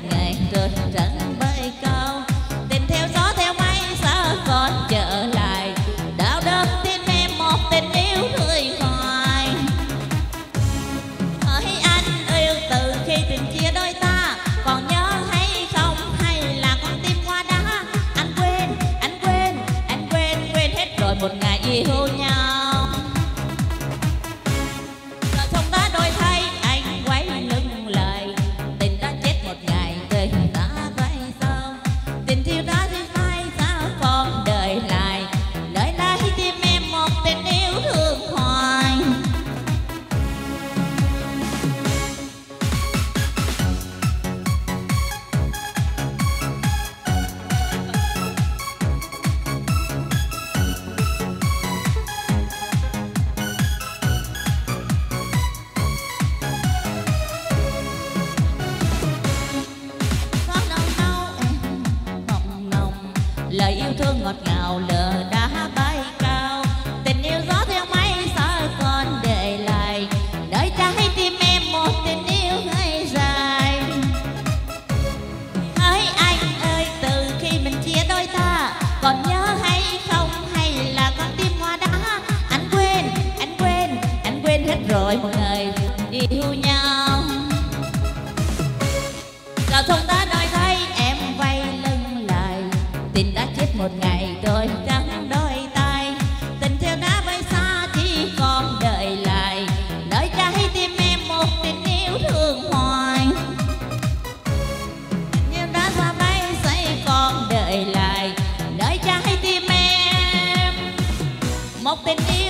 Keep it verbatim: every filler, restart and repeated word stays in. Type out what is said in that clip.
ngày trên trần bay cao. Tình theo gió theo mây sao còn trở lại, đau đớn tim em một tình yêu người ngoài. Hỡi anh yêu từ khi tình chia đôi ta, còn nhớ hay không hay là con tim hoa đá. Anh quên, anh quên, anh quên, quên hết rồi một ngày yêu nhau. Giờ sông đã đổi thay, anh quay lưng lại, tình đã chết một ngày, tình đã bay sao. Tình yêu đã đi phai sao còn đời lại, đời lại tim em một tình yêu thương hoài. Lời yêu thương ngọt ngào lờ đã bay cao, tình yêu gió theo mây sao còn để lại, đợi trái tim em một tình yêu hơi dài. Hỡi anh ơi từ khi mình chia đôi ta, còn nhớ hay không hay là con tim hoa đá. Anh quên, anh quên, anh quên hết rồi một ngày yêu nhau. Giờ không đã đổi thay em quay lưng lại, tình đã chết một ngày rồi trắng đôi tay. Tình theo đã bay xa chỉ còn đợi lại, đợi trái tim em một tình yêu thương hoài. Tình yêu đã xa bay sẽ còn đợi lại, đợi trái tim em một tình yêu.